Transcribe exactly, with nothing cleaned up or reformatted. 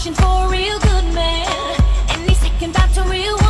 wishing for a real good man, and he's taking back to real